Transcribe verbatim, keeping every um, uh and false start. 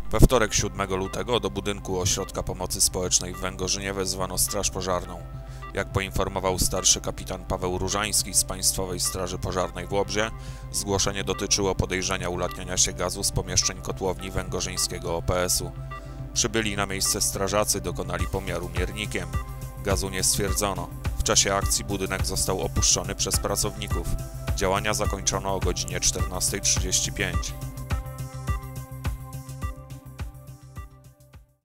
We wtorek siódmego lutego do budynku Ośrodka Pomocy Społecznej w Węgorzynie wezwano straż pożarną. Jak poinformował starszy kapitan Paweł Różański z Państwowej Straży Pożarnej w Łobzie, zgłoszenie dotyczyło podejrzenia ulatniania się gazu z pomieszczeń kotłowni węgorzyńskiego O P S u. Przybyli na miejsce strażacy, dokonali pomiaru miernikiem. Gazu nie stwierdzono. W czasie akcji budynek został opuszczony przez pracowników. Działania zakończono o godzinie czternastej trzydzieści pięć.